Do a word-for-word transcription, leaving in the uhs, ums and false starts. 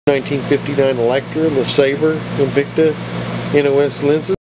nineteen fifty-nine Electra LeSabre Invicta N O S lenses.